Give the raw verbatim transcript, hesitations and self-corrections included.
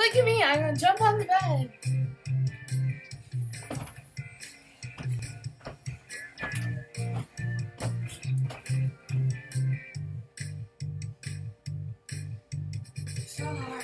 look at me. I'm gonna jump on the bed. So hard.